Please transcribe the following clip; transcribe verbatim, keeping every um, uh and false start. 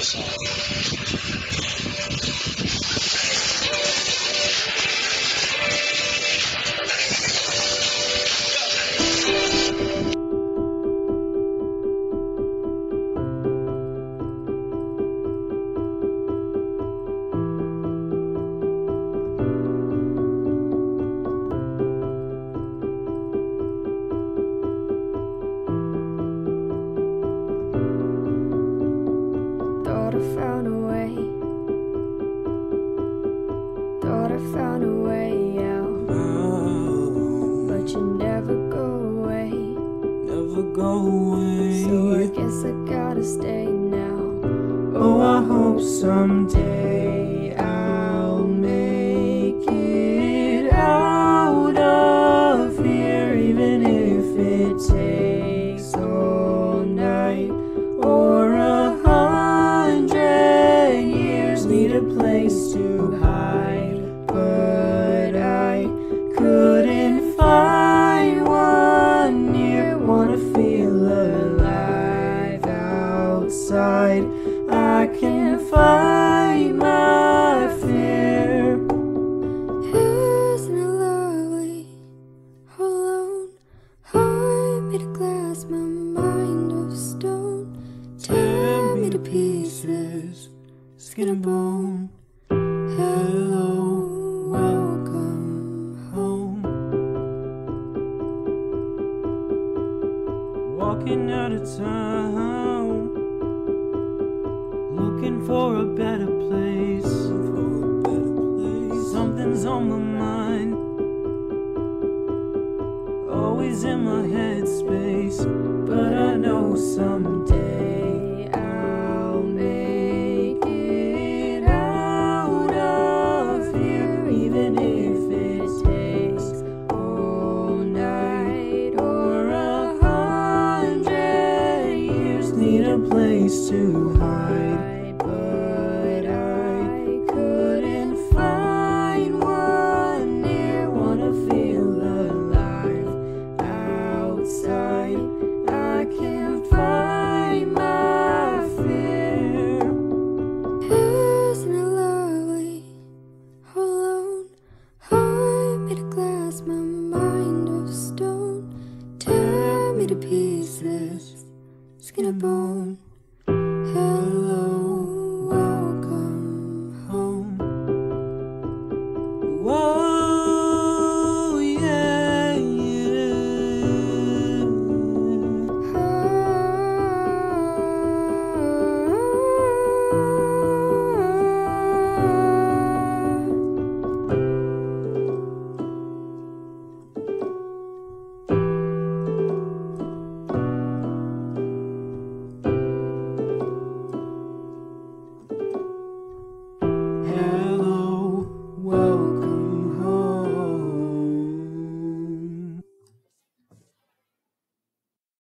Thought I found a way, thought I found a way out, but you never go away, never go away. so I guess I gotta stay now. Oh, I hope someday I'll make it out of here, even if it takes all night or a hundred years. Need a place to hide, but I couldn't find one near. Wanna feel alive outside, I can't fight my fear. Isn't it lovely? Alone, heart made of glass, my mind of stone. Tear me to pieces, Skin and bone. hello, welcome home. Walking out of town, looking for a better place. For a better place. Something's on my mind, always in my headspace. But I know someday I'll make it out of here, even if it takes all night or a hundred years. Need a place to hide, but I couldn't find one near. Wanna feel alive outside, I can't find my fear. Isn't it lovely? Alone, heart made of glass, my mind of stone. Tear me to pieces, skin and bone.